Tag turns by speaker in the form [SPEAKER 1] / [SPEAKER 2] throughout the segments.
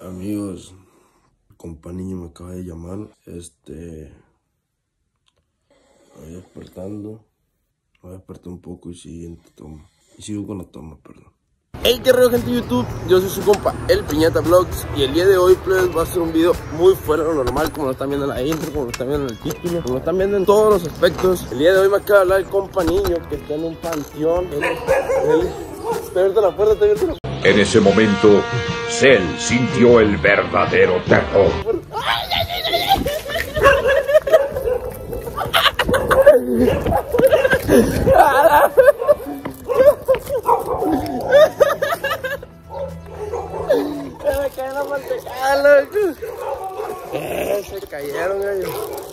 [SPEAKER 1] Amigos, el compa niño me acaba de llamar. Me voy despertando. Me desperté un poco y siguiente toma. Y sigo con la toma, perdón. Hey, qué raro, gente de YouTube. Yo soy su compa, el Piñata Vlogs. Y el día de hoy, pues, va a ser un video muy fuera de lo normal. Como lo están viendo en la intro, como lo están viendo en el título, como lo están viendo en todos los aspectos. El día de hoy me acaba de hablar el compa niño que está en un panteón. Te abierto la puerta, te abierto la puerta.
[SPEAKER 2] En ese momento, Cell sintió el verdadero terror.
[SPEAKER 1] Me cae la mantecada, loco. Se cayeron, gallo.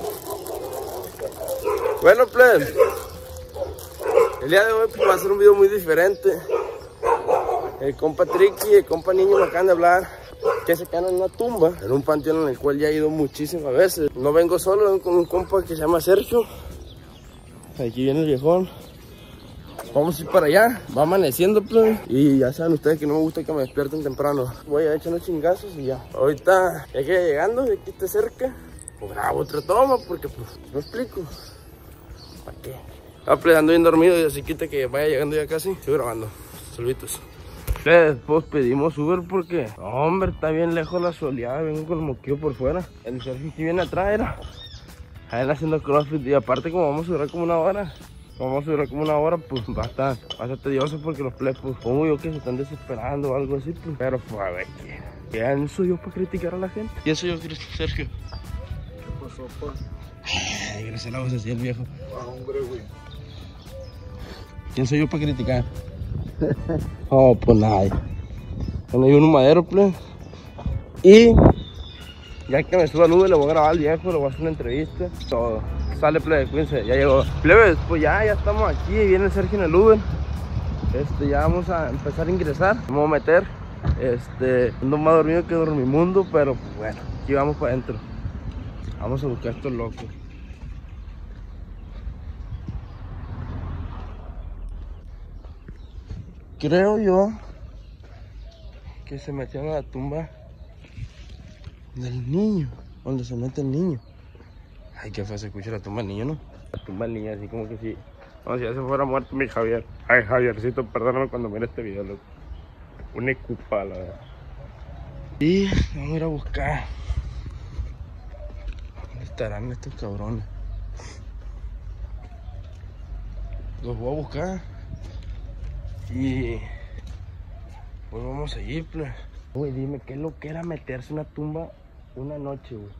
[SPEAKER 1] Bueno, pues, el día de hoy pues, va a ser un video muy diferente. El compa Tricky y el compa niño me acaban de hablar que se quedan en una tumba, en un panteón en el cual ya he ido muchísimas veces. No vengo solo, vengo con un compa que se llama Sergio. Aquí viene el viejón. Vamos a ir para allá, va amaneciendo, pues. Y ya saben ustedes que no me gusta que me despierten temprano. Voy a echar unos chingazos y ya. Ahorita, ya que llegando, de aquí esté cerca, pues grabo otra toma, porque pues, no explico. ¿Para qué? Pues ando bien dormido y así quita que vaya llegando ya casi. Estoy grabando. Saluditos. Después pedimos Uber porque, hombre, está bien lejos la soleada. Vengo con el moquillo por fuera. El Sergio que viene atrás era a él haciendo crossfit. Y aparte, como vamos a durar como una hora, pues va a estar tedioso porque los plebes, pues, como yo que se están desesperando o algo así, pues. Pero pues a ver, ¿quién soy yo para criticar a la gente? ¿Quién soy yo, Sergio?
[SPEAKER 3] ¿Qué pasó, pa?
[SPEAKER 1] Ay, gracias a la voz así el viejo.
[SPEAKER 3] Ah, hombre, güey.
[SPEAKER 1] ¿Quién soy yo para criticar? Oh, pues nada. Bueno, hay un madero, plebe. Y ya que me suba al Uber, le voy a grabar al viejo, le voy a hacer una entrevista. Todo. Sale, plebe, cuídense, ya llegó. Plebes, pues ya estamos aquí, viene el Sergio en el Uber. Ya vamos a empezar a ingresar. Vamos a meter. Ando más dormido que dormimundo, pero pues bueno, aquí vamos para adentro. Vamos a buscar a estos locos. Creo yo que se metieron a la tumba del niño, donde se mete el niño. Ay, qué feo se escucha la tumba del niño, ¿no? La tumba del niño, así como que sí. Como si ya se fuera muerto mi Javier. Ay, Javiercito, perdóname cuando mire este video, loco. Una culpa, la verdad. Y vamos a ir a buscar. ¿Dónde estarán estos cabrones? Los voy a buscar. Y pues vamos a seguir, pues. Güey, dime, ¿qué es lo que era meterse en una tumba una noche, güey?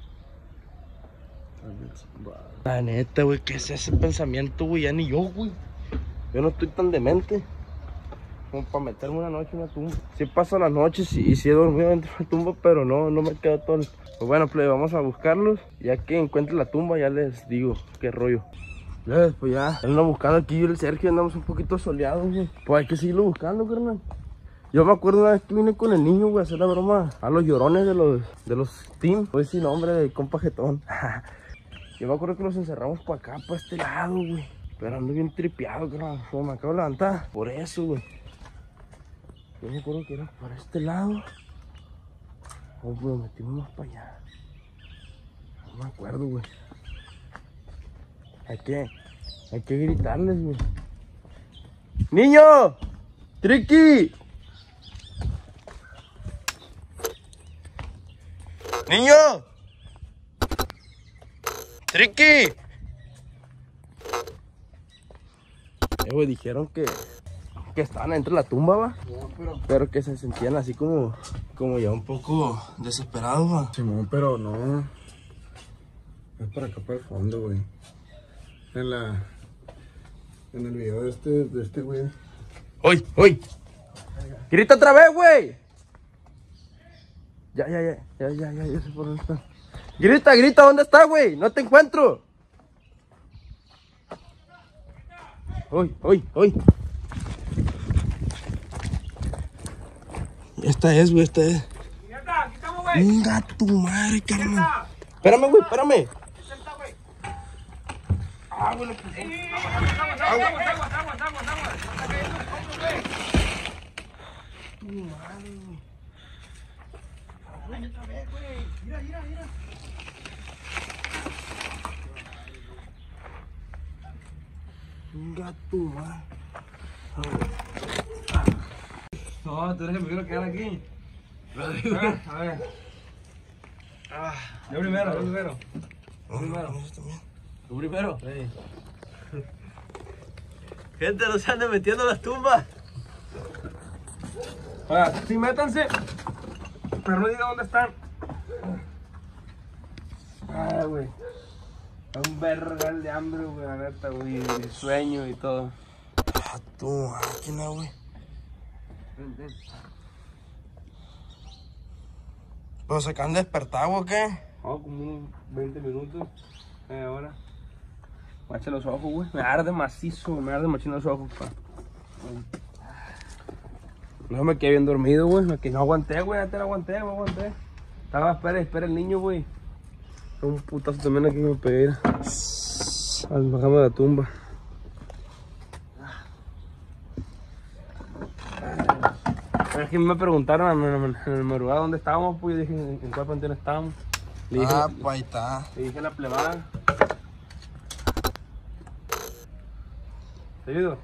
[SPEAKER 1] La neta, güey, ¿qué es ese pensamiento, güey? Ya ni yo, güey. Yo no estoy tan demente como para meterme una noche en una tumba. Sí paso las noches y sí he dormido dentro de la tumba, pero no me quedo todo. Pues bueno, pues vamos a buscarlos. Ya que encuentre la tumba, ya les digo qué rollo. Pues ya, ando buscando aquí yo y el Sergio, andamos un poquito soleados, güey. Pues hay que seguirlo buscando, carnal. Yo me acuerdo una vez que vine con el niño, güey, a hacer la broma a los llorones de los team. Pues sin nombre de compa jetón. Yo me acuerdo que los encerramos para acá, para este lado, güey. Pero ando bien tripeado, carnal. Como me acabo de levantar. Por eso, güey. Yo me acuerdo que era para este lado. O pues nos metimos más para allá. No me acuerdo, güey. Hay que gritarles, güey. ¡Niño! ¡Tricky! ¡Niño! ¡Tricky! Güey, dijeron que estaban dentro de la tumba, va.
[SPEAKER 3] No,
[SPEAKER 1] pero que se sentían así como ya un poco desesperados, va.
[SPEAKER 3] Simón, pero no. Es para acá, para el fondo, güey. En el video de este güey.
[SPEAKER 1] ¡Uy! ¡Grita otra vez, güey! Ya sé por dónde está. Grita, ¿dónde está, güey? No te encuentro. ¡Uy! Esta es, güey, esta es.
[SPEAKER 4] Aquí estamos, güey.
[SPEAKER 1] Venga tu madre, carnal. Espérame, güey, espérame. Ah, güey, lo puse.
[SPEAKER 4] Aguas.
[SPEAKER 1] Tu madre, güey. Un gato, man.
[SPEAKER 3] No, tú eres el que me quiero quedar aquí. A ver. Yo primero.
[SPEAKER 1] ¿Tú primero?
[SPEAKER 3] Sí.
[SPEAKER 1] Gente, no se anden metiendo en las tumbas.
[SPEAKER 3] Oiga, sí, métanse. Pero no diga dónde están.
[SPEAKER 1] Ah, güey. Un vergal de hambre, güey, la neta, güey. De sueño y todo.
[SPEAKER 3] Ah, tu máquina, güey. ¿Pero se acaban de despertar, güey, o qué?
[SPEAKER 1] Como unos 20 minutos, media hora. Guacha los ojos, güey. Me arde macizo, me arde machino los ojos, pa. No me quedé bien dormido, güey. No aguanté, güey. Ya te lo aguanté, me aguanté. Estaba, espera el niño, güey. Un putazo también aquí me pegué. Bajamos de la tumba. Es que me preguntaron en el madrugada dónde estábamos, pues yo dije en cuál panteón estábamos. Le dije,
[SPEAKER 3] Pues ahí está.
[SPEAKER 1] le dije la plebada. ¿Te ayudo?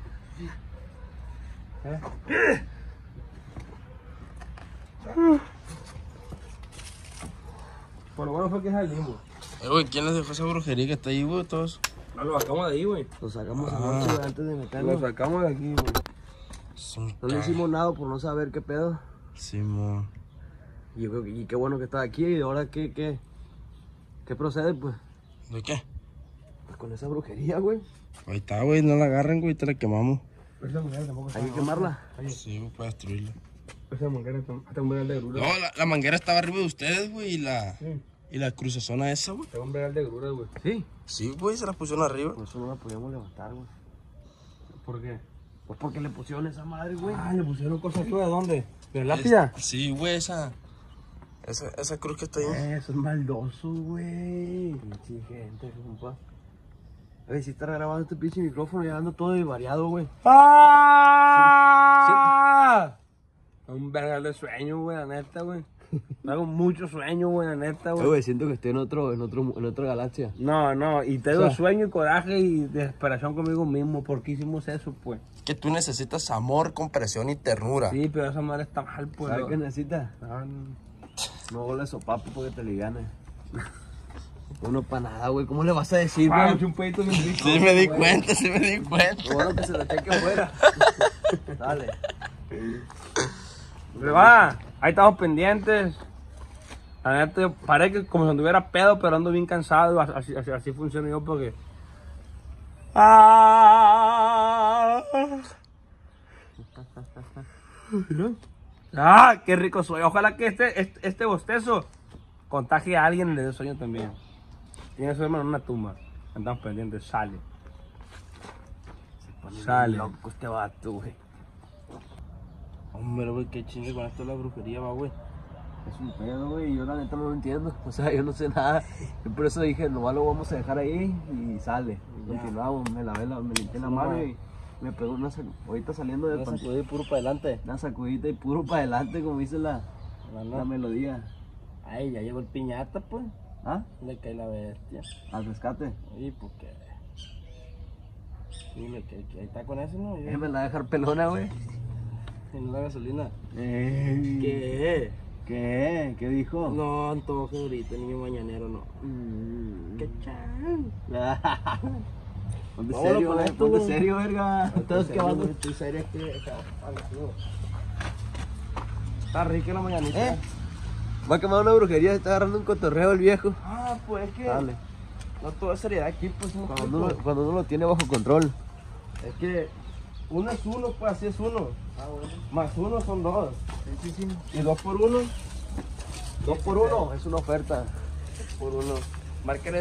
[SPEAKER 1] Por lo bueno fue que es el limbo.
[SPEAKER 3] Güey, ¿quién les dejó esa brujería que está ahí, güey? Todos.
[SPEAKER 1] No, lo sacamos de ahí, güey.
[SPEAKER 5] Lo sacamos anoche antes de meterlo.
[SPEAKER 1] Lo sacamos de aquí, güey.
[SPEAKER 5] No le hicimos nada por no saber qué pedo.
[SPEAKER 3] Simón.
[SPEAKER 5] Y yo creo que y qué bueno que está aquí. Y ahora qué procede, pues.
[SPEAKER 3] ¿De qué?
[SPEAKER 5] Pues con esa brujería, güey.
[SPEAKER 3] Ahí está, güey. No la agarren, güey. Te la quemamos.
[SPEAKER 1] Esa mujer tampoco
[SPEAKER 5] Hay que quemarla.
[SPEAKER 3] Sí, güey, para destruirla.
[SPEAKER 1] Esa mujer hasta un vergal de grura.
[SPEAKER 3] No, la manguera estaba arriba de ustedes, güey.
[SPEAKER 1] Sí.
[SPEAKER 3] Y la cruzazona esa, güey.
[SPEAKER 1] Tengo un vergal de grura, güey.
[SPEAKER 5] Sí.
[SPEAKER 3] Sí, güey, se la pusieron arriba.
[SPEAKER 5] Por eso no la podíamos levantar, güey.
[SPEAKER 1] ¿Por qué?
[SPEAKER 5] Pues porque le pusieron esa madre, güey.
[SPEAKER 1] Ah, le pusieron cosas aquí, ¿de dónde? ¿De lápida?
[SPEAKER 3] Sí, güey, esa cruz que está ahí.
[SPEAKER 5] Eso es maldoso, güey. Pinche gente, compa. Oye, si está grabando este pinche micrófono y ando todo variado, güey.
[SPEAKER 1] ¡Ah! Un vergal de sueño, güey, la neta, güey. Hago mucho sueño, güey, la neta, güey.
[SPEAKER 5] Güey, siento que estoy en otra galaxia.
[SPEAKER 1] No, y tengo sueño y coraje y desesperación conmigo mismo. ¿Por qué hicimos eso, pues?
[SPEAKER 3] Que tú necesitas amor, comprensión y ternura.
[SPEAKER 1] Sí, pero esa madre está mal, pues.
[SPEAKER 5] ¿Sabes qué necesitas?
[SPEAKER 1] No.
[SPEAKER 5] No goles sopapo porque te liganes. Uno para nada, güey. ¿Cómo le vas a decir,
[SPEAKER 1] Ah,
[SPEAKER 5] güey?
[SPEAKER 1] un pedito bien rico.
[SPEAKER 3] Sí, me di cuenta, sí me di cuenta.
[SPEAKER 5] Lo bueno que se lo cheque afuera. Dale.
[SPEAKER 1] Le va, ahí estamos pendientes. La neta, parece que como si anduviera pedo, pero ando bien cansado. Así funciona yo porque... ¡Ah! ¡Qué rico soy! Ojalá que este bostezo contagie a alguien y le dé sueño también. Tiene su hermano en una tumba. Estamos pendientes. Sale. Sale.
[SPEAKER 5] Loco este vato, güey.
[SPEAKER 1] Hombre, güey, qué chingue con esto de la brujería, va, güey.
[SPEAKER 5] Es un pedo, güey. Yo la neta no lo entiendo. O sea, yo no sé nada. Yo por eso dije, nomás lo vamos a dejar ahí y sale. Y continuamos. Me limpié la mano y me pegó una ahorita saliendo del pantalón.
[SPEAKER 1] Sacudí puro para adelante.
[SPEAKER 5] Una sacudita y puro para adelante, como dice la melodía.
[SPEAKER 1] Ay, ya llegó el piñata, pues.
[SPEAKER 5] ¿Ah?
[SPEAKER 1] Le cae la bestia.
[SPEAKER 5] Al rescate.
[SPEAKER 1] ¿Y por qué? Dime que ahí está con eso, ¿no?
[SPEAKER 5] Me la va a dejar pelona, güey.
[SPEAKER 1] En la gasolina.
[SPEAKER 5] ¿Qué? ¿Qué? ¿Qué dijo?
[SPEAKER 1] No, antojo ahorita, niño mañanero, no. ¡Qué chan!
[SPEAKER 5] Ponte
[SPEAKER 1] Vámonos
[SPEAKER 5] serio,
[SPEAKER 1] con
[SPEAKER 5] güey.
[SPEAKER 1] esto,
[SPEAKER 5] Ponte
[SPEAKER 1] güey.
[SPEAKER 5] serio, verga. Entonces, ¿qué vamos?
[SPEAKER 1] Estoy serio aquí. Está rica la mañanita.
[SPEAKER 5] Va a quemar una brujería, está agarrando un cotorreo el viejo.
[SPEAKER 1] Ah, pues es que
[SPEAKER 5] Dale.
[SPEAKER 1] no todo es seriedad aquí, pues.
[SPEAKER 5] Cuando uno lo tiene bajo control.
[SPEAKER 1] Es que uno es uno, pues así es uno. Más uno son dos.
[SPEAKER 5] Sí.
[SPEAKER 1] Y dos por uno.
[SPEAKER 5] 2 por 1, es una oferta.
[SPEAKER 1] Por uno. Martes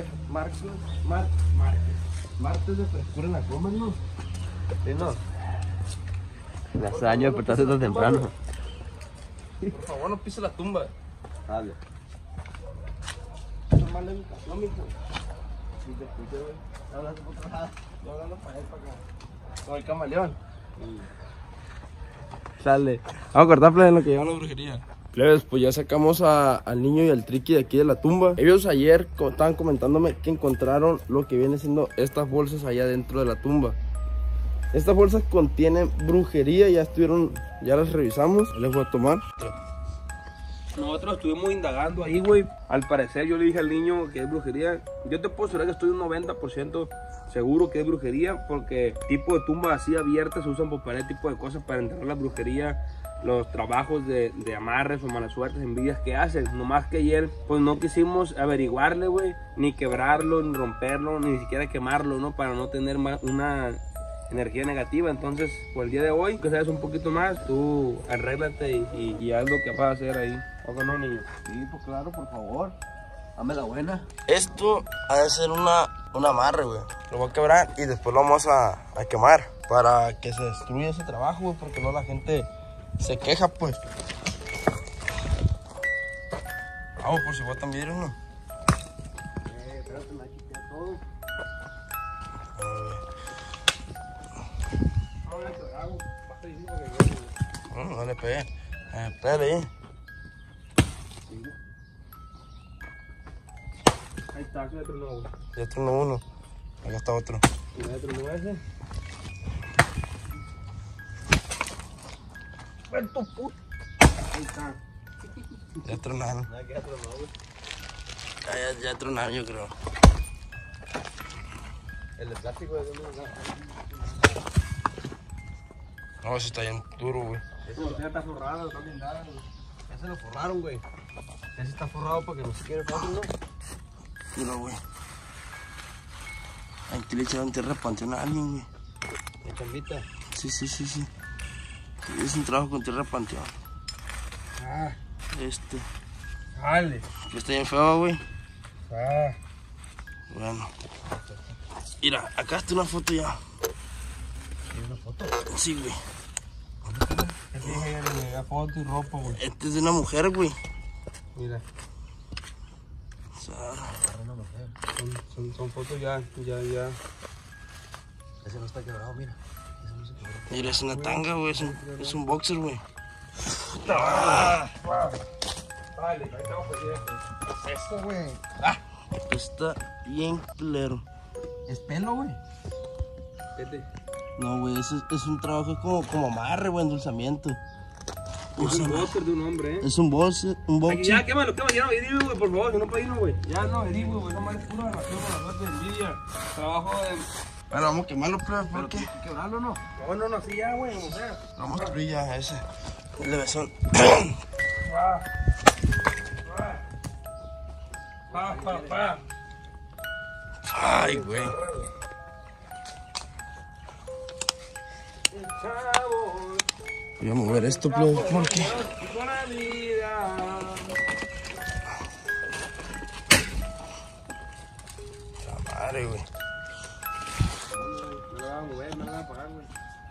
[SPEAKER 1] de frescura en la coma, ¿no?
[SPEAKER 5] ¿Sí, no? Le hace daño despertarse tan temprano.
[SPEAKER 1] Por favor, no pise la tumba.
[SPEAKER 5] Dale.
[SPEAKER 1] Eso es mal educación, mijo. Si te escuché, güey. Está hablando por otro lado. Estoy hablando para él, para acá. Con el camaleón.
[SPEAKER 5] Sale.
[SPEAKER 1] Vamos a cortar play en lo que lleva la brujería. Plebes, pues ya sacamos al niño y al Triqui de aquí de la tumba. Ellos ayer estaban comentándome que encontraron lo que viene siendo estas bolsas allá dentro de la tumba. Estas bolsas contienen brujería, ya las revisamos. Les voy a tomar. Nosotros estuvimos indagando ahí, güey. Al parecer yo le dije al niño que es brujería. Yo te puedo asegurar que estoy un 90% seguro que es brujería, porque tipo de tumbas así abiertas se usan por poner tipo de cosas para enterrar la brujería, los trabajos de amarres o malas suertes, envidias que hacen. Nomás que ayer pues no quisimos averiguarle, güey, ni quebrarlo, ni romperlo, ni siquiera quemarlo, ¿no? Para no tener una energía negativa. Entonces, por el día de hoy, que sabes un poquito más, tú arréglate y haz lo que vas a hacer ahí. ¿O no, niño?
[SPEAKER 5] Sí, pues claro, por favor. Dame la buena.
[SPEAKER 1] Esto ha de ser un amarre, güey. Lo voy a quebrar y después lo vamos a quemar para que se destruya ese trabajo, güey, porque no la gente se queja, pues. Vamos, por si botan vidrio, ¿no?
[SPEAKER 5] Espérate, me quité todo.
[SPEAKER 1] No le pegué. Espérale ahí.
[SPEAKER 3] Ahí está, ya tronó, güey.
[SPEAKER 1] Ya tronó uno. Acá está otro.
[SPEAKER 3] Ya tronó ese. Ahí está.
[SPEAKER 1] Ya tronaron.
[SPEAKER 5] Nada que ya tronó, güey.
[SPEAKER 1] Ya tronaron, yo creo.
[SPEAKER 5] El de plástico de uno.
[SPEAKER 1] No, ese está bien duro, güey.
[SPEAKER 3] Esa botella está forrada, está blindada, güey.
[SPEAKER 5] Ya se lo forraron, güey. Ese está forrado para que no se quede fácil, ¿no?
[SPEAKER 1] Mira, güey. Aquí le echaron tierra de panteón a alguien, güey.
[SPEAKER 5] La chambita.
[SPEAKER 1] Sí. Es un trabajo con tierra de panteón.
[SPEAKER 3] Ah, dale.
[SPEAKER 1] Que está bien feo, güey.
[SPEAKER 3] Ah.
[SPEAKER 1] Bueno. Mira, acá está una foto ya.
[SPEAKER 5] ¿Tiene una foto?
[SPEAKER 1] Sí, güey.
[SPEAKER 3] Te dije que le da foto y ropa, güey.
[SPEAKER 1] Este es de una mujer, güey.
[SPEAKER 3] Mira,
[SPEAKER 5] Una mujer.
[SPEAKER 3] son fotos ya.
[SPEAKER 5] Ese no está quebrado, mira. Ese no se quebró.
[SPEAKER 1] Mira, es una tanga, güey. Es un boxer, güey.
[SPEAKER 3] Dale, ahí estamos pendientes.
[SPEAKER 5] Esto, güey.
[SPEAKER 1] Está bien culero.
[SPEAKER 5] Es pelo, güey.
[SPEAKER 3] Vete.
[SPEAKER 1] No, güey, es un trabajo como amarre, güey, endulzamiento.
[SPEAKER 3] Es un boxer de un hombre,
[SPEAKER 1] Es un boxer.
[SPEAKER 3] Aquí, ya, quémalo, ya no averigüe, güey, por favor, que no puede irnos, güey. Ya no averigüe, güey, no más es pura relación con la suerte de envidia. Trabajo de...
[SPEAKER 1] Bueno, vamos a quemarlo, plebe, ¿por qué?
[SPEAKER 5] Hay que quebrarlo, ¿no?
[SPEAKER 3] No, así ya, güey, como sea.
[SPEAKER 1] Vamos a destruir ya ese. El de besón.
[SPEAKER 3] Pa.
[SPEAKER 1] Ay, güey. Voy a mover esto, plebe, porque...
[SPEAKER 3] Con la vida.
[SPEAKER 1] La madre, güey.
[SPEAKER 3] No la van a mover, no la van a apagar, güey.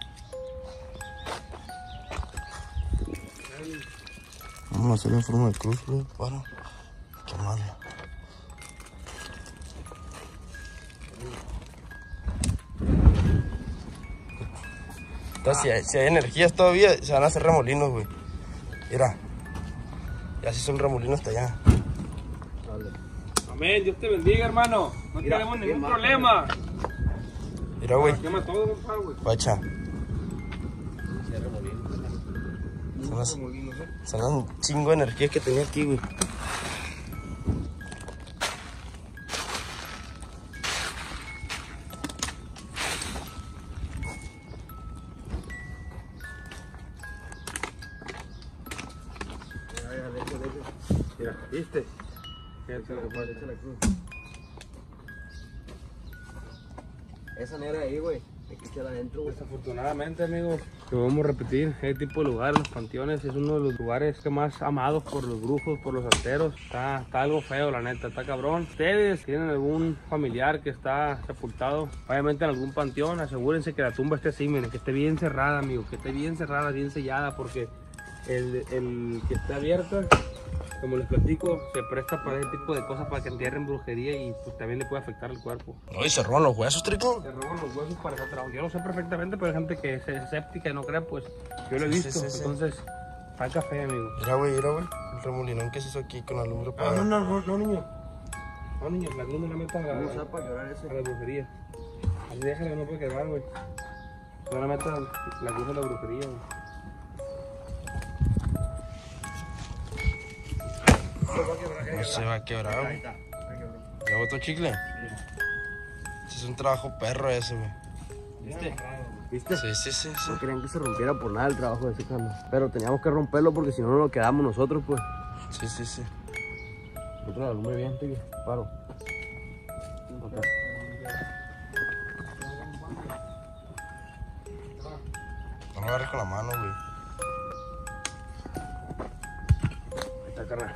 [SPEAKER 1] Vamos a hacerlo en forma de cruz, güey, para quemarlo. Entonces, si hay energías todavía, se van a hacer remolinos, güey. Mira. Ya sí son remolinos hasta allá.
[SPEAKER 3] Amén, Dios te bendiga, hermano. No tenemos ningún problema.
[SPEAKER 1] Mira, güey.
[SPEAKER 3] Quema todo, compadre, güey.
[SPEAKER 1] Guacha.
[SPEAKER 3] Remolinos,
[SPEAKER 1] Son un chingo de energía que tenía aquí, güey.
[SPEAKER 3] Mira, ¿viste? Fíjate lo que pasa.
[SPEAKER 5] Echa la cruz. Esa negra ahí, güey. Hay que echarla adentro, güey.
[SPEAKER 3] Desafortunadamente, amigos, que vamos a repetir, ese tipo de lugares, los panteones, es uno de los lugares que más amados por los brujos, por los santeros. Está algo feo, la neta, está cabrón. Ustedes tienen algún familiar que está sepultado, obviamente en algún panteón, asegúrense que la tumba esté así, miren, que esté bien cerrada, amigo, que esté bien cerrada, bien sellada, porque el que está abierta, como les platico, se presta para ese tipo de cosas, para que entierren brujería y pues también le puede afectar el cuerpo.
[SPEAKER 1] No, y se roban los huesos, Trico.
[SPEAKER 3] Se roban los huesos para hacer trabajo. Yo lo sé perfectamente, pero hay gente que es escéptica y no cree, pues yo lo he visto.
[SPEAKER 1] Sí.
[SPEAKER 3] Entonces, Está café, amigo.
[SPEAKER 1] Mira, güey. El remolinón que se hizo aquí con alumbre para...
[SPEAKER 3] No, niño. No, niño, la luz no la metas a la brujería. Así déjala, no puede quebrar, güey. No la metas la luz de la brujería, güey.
[SPEAKER 1] No se va a quebrar, güey. ¿Ya botó chicle? Sí. Es un trabajo perro ese, güey.
[SPEAKER 5] ¿Viste? ¿Viste?
[SPEAKER 1] Sí.
[SPEAKER 5] No querían que se rompiera por nada el trabajo de ese carnal. Pero teníamos que romperlo porque si no nos lo quedamos nosotros, pues.
[SPEAKER 1] Sí.
[SPEAKER 5] Nosotros la alumbre bien, tigre. Paro. Acá.
[SPEAKER 1] No lo agarres con la mano, güey.
[SPEAKER 5] Ahí está, carnal.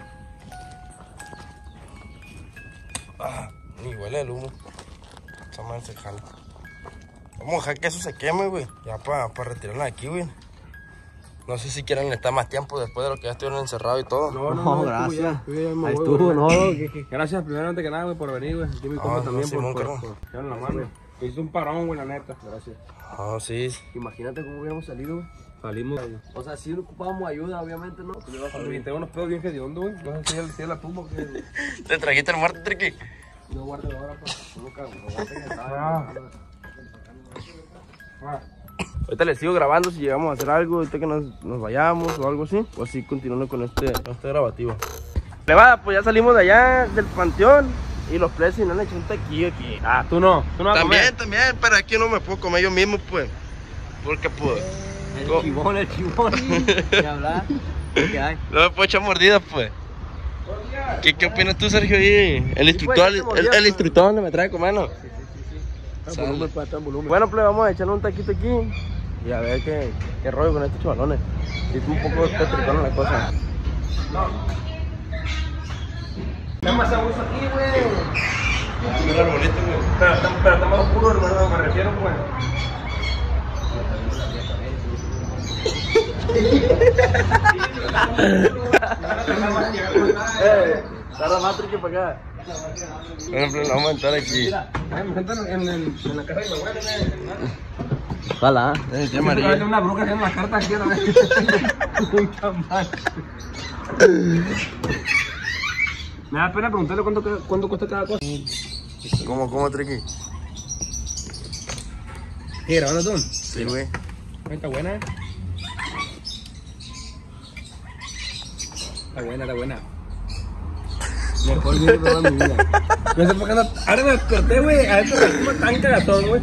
[SPEAKER 1] Ni huele el humo. Esa madre se jala. Vamos a dejar que eso se queme, güey. Ya para retirarla de aquí, güey. No sé si quieren estar más tiempo después de lo que ya estuvieron encerrados y todo.
[SPEAKER 5] No, gracias.
[SPEAKER 3] Ahí
[SPEAKER 5] estuvo, ¿no?
[SPEAKER 3] Gracias, primeramente que nada, güey, por venir, güey. Aquí mi compa también por echarle la mano. Hizo un parón, güey, la neta. Gracias.
[SPEAKER 1] Sí.
[SPEAKER 5] Imagínate cómo hubiéramos salido, güey.
[SPEAKER 3] Salimos.
[SPEAKER 5] O sea, sí ocupábamos ayuda, obviamente, ¿no?
[SPEAKER 3] Tengo unos pedos bien hediondos, güey. No sé si es la tumba que...
[SPEAKER 1] ¿Te trajiste el muerto, Triqui?
[SPEAKER 5] No guardo ahora, pues.
[SPEAKER 1] Ahorita les sigo grabando si llegamos a hacer algo, ahorita que nos vayamos o algo así. O así continuando con este grabativo. Levada, pues ya salimos de allá, del panteón. Y los plebes no le echan un taquillo aquí.
[SPEAKER 3] Tú no vas a comer.
[SPEAKER 1] También, pero aquí no me puedo comer yo mismo, pues. Porque pues...
[SPEAKER 5] El chivón. ¿Qué hablar? ¿Qué hay?
[SPEAKER 1] No me puedo echar mordidas, pues. ¿Qué opinas tú, Sergio? Ahí? El instructor, el instructor donde me trae comer, ¿no? Bueno, pues vamos a echarle un taquito aquí y a ver qué rollo con estos chavalones. Es un poco petricón la cosa.
[SPEAKER 3] Está más a gusto aquí, güey.
[SPEAKER 1] Un arbolito, güey.
[SPEAKER 3] Pero está más oscuro, hermano, me refiero, pues.
[SPEAKER 1] Tarda más triqui para acá. Bueno, pues vamos a entrar aquí.
[SPEAKER 3] Me sientan en la casa de mi abuela,
[SPEAKER 5] Ojalá.
[SPEAKER 1] Ya María.
[SPEAKER 3] Hay una bruja haciendo las cartas aquí, ¿no? Un champán. Me da pena preguntarle cuánto cuesta cada cosa.
[SPEAKER 1] ¿Cómo, Triqui?
[SPEAKER 3] ¿Qué, grabando tú?
[SPEAKER 1] Sí, güey.
[SPEAKER 3] Está buena, ¿eh? Está buena. Mejor video de toda mi vida. No sé por qué no... Ahora me desperté, güey. A esto me como tan cagatón, güey.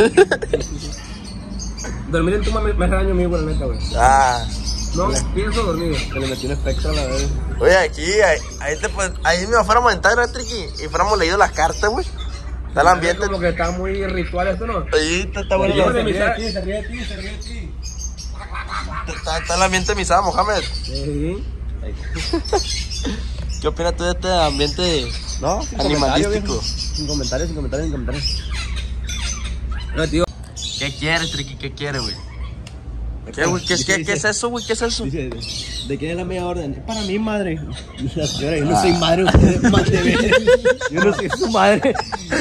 [SPEAKER 3] Dormir en tu me hace daño mío, güey, la neta, güey. No pienso dormir. Se le metió un espectro a la vez.
[SPEAKER 1] Oye, ahí me fuéramos a entrar, Triqui, y fuéramos leído las cartas, güey. Está el ambiente.
[SPEAKER 3] Como que está muy ritual esto, ¿no?
[SPEAKER 1] Ahí está bueno.
[SPEAKER 3] Se ríe de ti.
[SPEAKER 1] Está el ambiente misada, Mohamed.
[SPEAKER 3] Sí.
[SPEAKER 1] ¿Qué opinas tú de este ambiente animalístico?
[SPEAKER 5] Sin comentarios.
[SPEAKER 3] No, tío.
[SPEAKER 1] ¿Qué quieres, Triqui? ¿Qué quieres, güey? ¿Qué es eso, güey? ¿Qué es eso?
[SPEAKER 5] Dice, ¿de quién es la media orden? Es para mí, madre. La señora, yo no soy madre, usted es madre. Yo no soy su madre.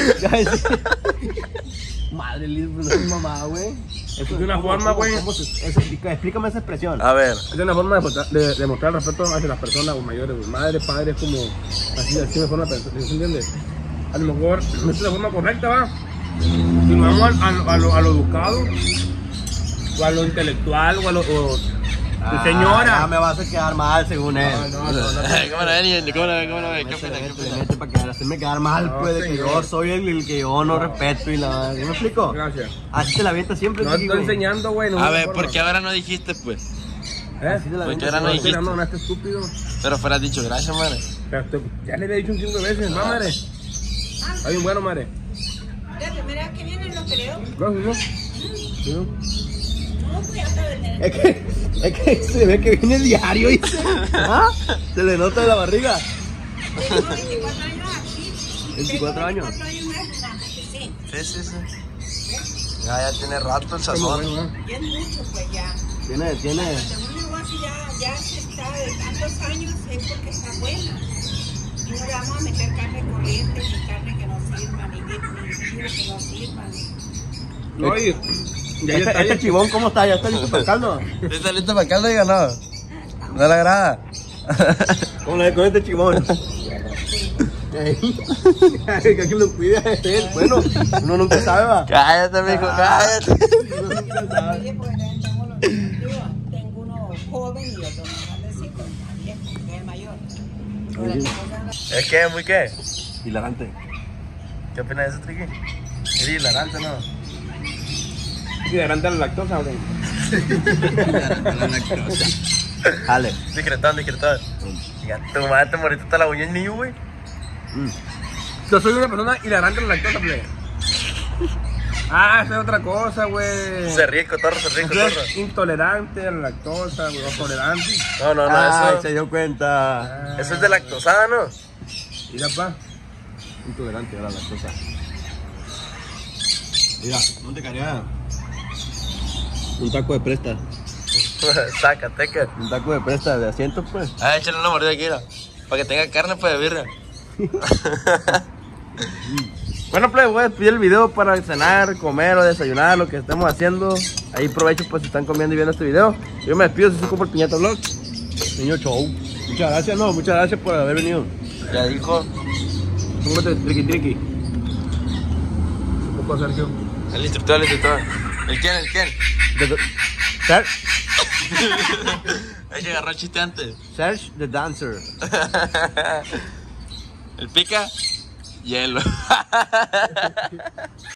[SPEAKER 5] Madre, no soy mamá, güey.
[SPEAKER 3] Es una forma, güey.
[SPEAKER 5] Explícame esa expresión.
[SPEAKER 1] A ver.
[SPEAKER 3] Es una forma de mostrar respeto hacia las personas mayores, güey. Madre, padre, es como así de forma de pensar, ¿se entiende? A lo mejor no es la forma correcta, va. Si nos vamos a lo educado, o a lo intelectual, o a lo... señora.
[SPEAKER 5] Ya me vas a quedar mal, según él.
[SPEAKER 1] ¿Cómo no? ¿Qué opinas?
[SPEAKER 5] Para hacerme quedar mal, pues, de que yo soy el que yo no respeto y la... ¿Me explico?
[SPEAKER 3] Gracias.
[SPEAKER 5] Así te la avienta siempre.
[SPEAKER 3] No estoy enseñando, güey.
[SPEAKER 1] A ver, ¿por qué ahora no dijiste, pues? Porque ahora no dijiste.
[SPEAKER 3] No, este estúpido.
[SPEAKER 1] Pero fueras dicho, gracias, madre.
[SPEAKER 3] Ya le había dicho un chingo de veces, ¿no, madre? Hay un bueno, madre.
[SPEAKER 6] Mira que viene, no creo.
[SPEAKER 3] No.
[SPEAKER 6] No, pues ya está vendiendo.
[SPEAKER 5] Es que se ve que viene diario y se le nota de la barriga.
[SPEAKER 6] Tengo 24 años aquí.
[SPEAKER 5] 24 años.
[SPEAKER 6] 24 años sí.
[SPEAKER 1] Sí. Ya tiene rato el sazón.
[SPEAKER 6] Y es mucho, pues ya.
[SPEAKER 5] Tiene.
[SPEAKER 6] Según digo así, ya se está de tantos años, es porque está buena. Y no le vamos a meter carne corriente, ni carne que no sirva, ni que no sirvan.
[SPEAKER 3] Oye,
[SPEAKER 5] Este chivón, ¿cómo está? ¿Ya está listo para el caldo?
[SPEAKER 1] ¿Está listo para caldo y ganado?
[SPEAKER 5] No le agrada.
[SPEAKER 1] ¿Cómo le con este chimón? Que aquí lo cuida es él. Bueno, uno nunca sabe, va.
[SPEAKER 5] Cállate, mijo, cállate.
[SPEAKER 6] Oye, pues tengo uno joven y otro más grandecito, también, que es mayor.
[SPEAKER 1] ¿Es que muy qué?
[SPEAKER 5] Hilarante.
[SPEAKER 1] ¿Qué opinas de eso, Triqui? Es hilarante, ¿no?
[SPEAKER 3] Hilarante a la lactosa, güey.
[SPEAKER 5] Dale.
[SPEAKER 1] Discretón. Ya, tu madre te moriste hasta la uña en niño, güey.
[SPEAKER 3] Yo soy una persona hilarante a la lactosa, plebe. Ah, esa es otra cosa, güey.
[SPEAKER 1] Se ríe, cotorro.
[SPEAKER 3] Es intolerante a la lactosa, güey, o tolerante.
[SPEAKER 1] No,
[SPEAKER 5] Ay,
[SPEAKER 1] eso.
[SPEAKER 5] se dio cuenta.
[SPEAKER 1] Eso es de lactosada, ¿no?
[SPEAKER 3] Mira, pa.
[SPEAKER 5] Intolerante a la lactosa. Mira, no te caría. Un taco de presta.
[SPEAKER 1] Sácate, que.
[SPEAKER 5] Un taco de presta de asiento, pues.
[SPEAKER 1] Ah, échale una mordida aquí, mira. Para que tenga carne, pues, de birria. Bueno, pues voy a despedir el video para cenar, comer o desayunar, lo que estemos haciendo. Ahí aprovecho pues si están comiendo y viendo este video. Yo me despido, soy como el Piñata Vlog.
[SPEAKER 5] Niño show. Muchas gracias por haber venido.
[SPEAKER 1] Ya dijo.
[SPEAKER 3] Póngate triqui. Un poco, Sergio.
[SPEAKER 1] El instructor. ¿El quién?
[SPEAKER 5] Serge,
[SPEAKER 1] Hay que agarrar el chiste antes.
[SPEAKER 5] Serge the Dancer.
[SPEAKER 1] El pica. Hielo.